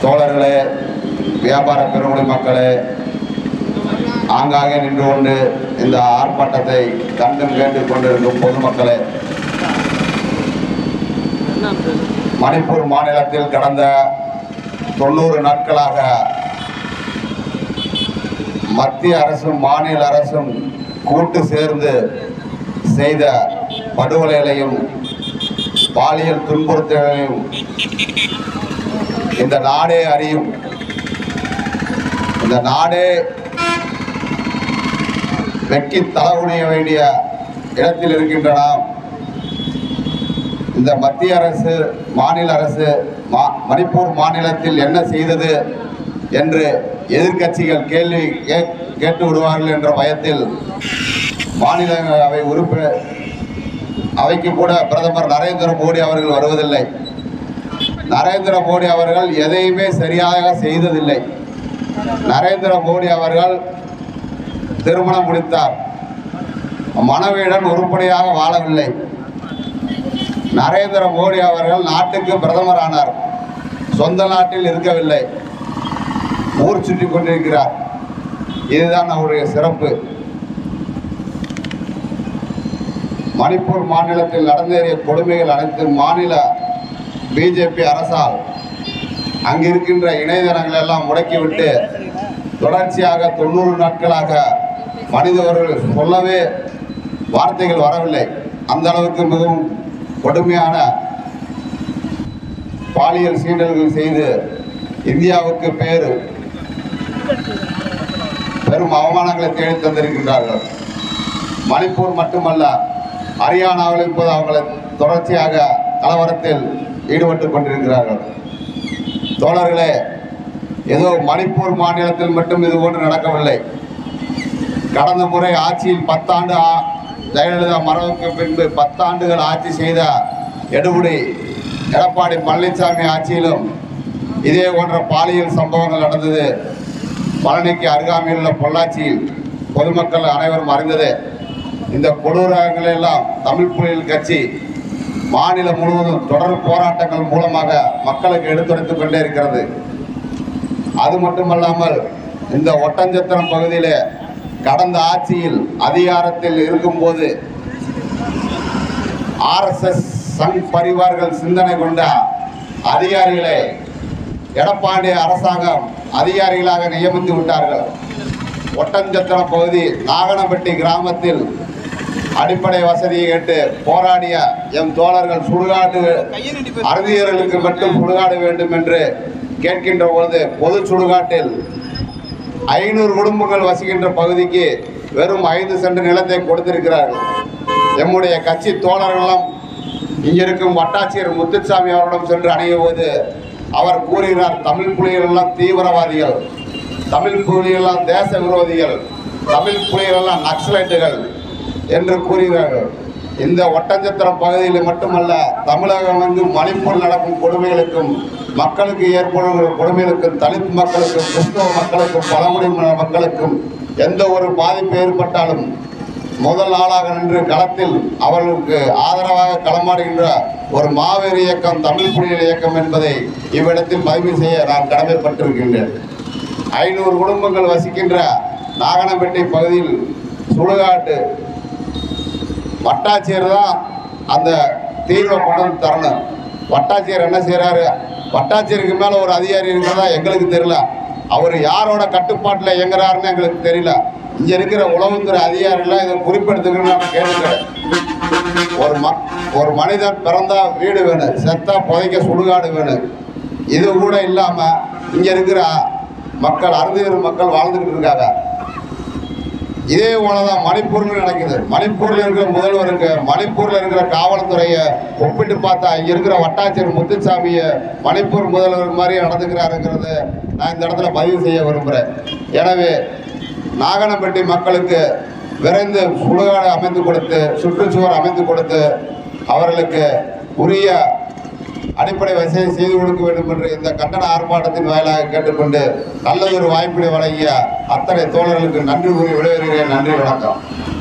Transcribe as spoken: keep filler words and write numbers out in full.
தோழர்களே, வியாபார பெருங்குடி மக்களே, ஆங்காங்கே நின்று கொண்டு இந்த ஆர்ப்பாட்டத்தை கண்டும் கேட்டுக் கொண்டிருக்கும் பொதுமக்களே, மணிப்பூர் மாநிலத்தில் கடந்த தொண்ணூறு நாட்களாக மத்திய அரசும் மாநில அரசும் கூட்டு சேர்ந்து செய்த படுகொலைகளையும் பாலியல் துன்புறுத்தலையும் இந்த நாடே அறியும். இந்த நாடே வெக்கி தலகுனிய வேண்டிய இடத்தில் இருக்கின்றன. இந்த மத்திய அரசு மாநில அரசு மணிப்பூர் மாநிலத்தில் என்ன செய்தது என்று எதிர்க்கட்சிகள் கேள்வி கேட்டு விடுவார்கள் என்ற பயத்தில் மாநிலங்களவை உறுப்பினர் அவைக்கு கூட பிரதமர் நரேந்திர மோடி அவர்கள் வருவதில்லை. நரேந்திர மோடி அவர்கள் எதையுமே சரியாக செய்ததில்லை. நரேந்திர மோடி அவர்கள் திருமணம் முடித்தார், மனைவியுடன் உருப்படியாக வாழவில்லை. நரேந்திர மோடி அவர்கள் நாட்டுக்கு பிரதமர் ஆனார், சொந்த நாட்டில் இருக்கவில்லை, ஊர் சுற்றி கொண்டிருக்கிறார். இதுதான் அவருடைய சிறப்பு. மணிப்பூர் மாநிலத்தில் நடந்தேறிய கொடுமைகள் அனைத்து மாநில பிஜேபி அரசால் அங்கிருக்கின்ற இணையதளங்கள் எல்லாம் முடக்கிவிட்டு தொடர்ச்சியாக தொண்ணூறு நாட்களாக மனிதர்கள் சொல்லவே வார்த்தைகள் வரவில்லை. அந்த அளவுக்கு மிகவும் கொடுமையான பாலியல் சீண்டல்கள் செய்து இந்தியாவுக்கு பேரு பெரும் அவமானங்களை தேடி தந்திருக்கின்றார்கள். மணிப்பூர் மட்டுமல்ல, ஹரியானாவில் இப்போது அவங்களை தொடர்ச்சியாக கலவரத்தில் ஈடுபட்டுக் கொண்டிருக்கிறார்கள். தோழர்களே, ஏதோ மணிப்பூர் மாநிலத்தில் மட்டும் இது போன்று நடக்கவில்லை. கடந்த முறை ஆட்சியில் பத்தாண்டு ஜெயலலிதா மறைவுக்கு பின்பு பத்தாண்டுகள் ஆட்சி செய்த எடுபடி எடப்பாடி பழனிசாமி ஆட்சியிலும் இதே போன்ற பாலியல் சம்பவங்கள் நடந்தது. பழனிக்கு அருகாமையில் உள்ள பொள்ளாச்சியில் பொதுமக்கள் அனைவரும் அறிந்தது. இந்த கொடூரங்களை எல்லாம் தமிழ் புலிகள் கட்சி மாநிலம் முழுவதும் தொடர் போராட்டங்கள் மூலமாக மக்களுக்கு எடுத்துரைத்துக் கொண்டே இருக்கிறது. அது மட்டுமல்லாமல் இந்த ஒட்டஞ்சத்திரம் பகுதியிலே கடந்த ஆட்சியில் அதிகாரத்தில் இருக்கும்போது ஆர்எஸ்எஸ் சங் பரிவார்கள் சிந்தனை கொண்ட அதிகாரிகளை எடப்பாடி அரசாங்கம் அதிகாரிகளாக நியமித்து விட்டார்கள். ஒட்டஞ்சத்திரம் பகுதி நாகனப்பட்டி கிராமத்தில் அடிப்படை வசதியை கேட்டு போராடிய எம் தோழர்கள் சுடுகாடு அறுதியர்களுக்கு மட்டும் சுடுகாடு வேண்டும் என்று கேட்கின்ற பொழுது பொது சுடுகாட்டில் ஐநூறு குடும்பங்கள் வசிக்கின்ற பகுதிக்கு வெறும் ஐந்து சென்ட் நிலத்தை கொடுத்திருக்கிறார்கள். எம்முடைய கட்சி தோழர்களும் இங்கிருக்கும் வட்டாட்சியர் முத்துசாமி அவரிடம் சென்று அணுகிய போது அவர் கூறுகிறார், தமிழ் புலிகள் எல்லாம் தீவிரவாதிகள், தமிழ் புலிகள் எல்லாம் தேச விரோதிகள், தமிழ் புலிகள் எல்லாம் நக்சலைட்டுகள் என்று கூறுகிறார்கள். இந்த ஒட்டஞ்சத்திரம் பகுதியில் மட்டுமல்ல, தமிழகம் வந்து மணிப்பூர் நடக்கும் கொடுமைகளுக்கும் மக்களுக்கு ஏற்படுகிற கொடுமைகளுக்கும் தலித் மக்களுக்கும் கிறிஸ்தவ மக்களுக்கும் பழங்குடி மக்களுக்கும் எந்த ஒரு பாதிப்பு ஏற்பட்டாலும் முதல் நாளாக நின்று களத்தில் அவர்களுக்கு ஆதரவாக களமாடுகின்ற ஒரு மாபெரும் இயக்கம் தமிழ் புலிகள் இயக்கம் என்பதை இவ்விடத்தில் பதிவு செய்ய நான் கடமைப்பட்டிருக்கின்றேன். ஐநூறு குடும்பங்கள் வசிக்கின்ற நாகனப்பட்டி பகுதியில் சுடுகாட்டு வட்டாட்சியர் தான் அந்த தீர்வை கொண்டு தரணும். வட்டாட்சியர் என்ன செய்கிறாரு? வட்டாட்சியருக்கு மேலே ஒரு அதிகாரி இருக்கிறதா எங்களுக்கு தெரியல. அவர் யாரோட கட்டுப்பாட்டில் இயங்குறாருன்னு எங்களுக்கு தெரியல. இங்கே இருக்கிற உளவுத்துறை அதிகாரிகள் இதை குறிப்பெடுத்துக்கணும்னு நான் கேட்டுக்கிறேன். ஒரு ம ஒரு மனிதன் பிறந்தா வீடு வேணும், செத்தா புதைக்க சுடுகாடு வேணும். இது கூட இல்லாமல் இங்கே இருக்கிற மக்கள் அறுதியர் மக்கள் வாழ்ந்துக்கிட்டு இருக்காங்க. இதே போலதான் மணிப்பூர்ல நடக்குது. மணிப்பூர்ல இருக்கிற முதல்வருக்கு மணிப்பூர்ல இருக்கிற காவல்துறையை ஒப்பிட்டு பார்த்தா இங்க இருக்கிற வட்டாட்சியர் முத்துசாமிய மணிப்பூர் முதல்வர் மாதிரி நடந்துக்கிறாருங்கிறது நான் இந்த இடத்துல பதிவு செய்ய விரும்புகிறேன். எனவே நாகனப்பட்டி மக்களுக்கு விரைந்து சுடுகாடு அமைத்து கொடுத்து சுற்றுச்சுவர் அமைத்து கொடுத்து அவர்களுக்கு உரிய அடிப்படை வசதியை செய்து கொடுக்க வேண்டும் என்று இந்த கண்டன ஆர்ப்பாட்டத்தின் வாயிலாக கேட்டுக்கொண்டு நல்லதொரு வாய்ப்பினை வழங்கிய அத்தனை தோழர்களுக்கு நன்றி கூறி விடைபெறுகிறேன். நன்றி, வணக்கம்.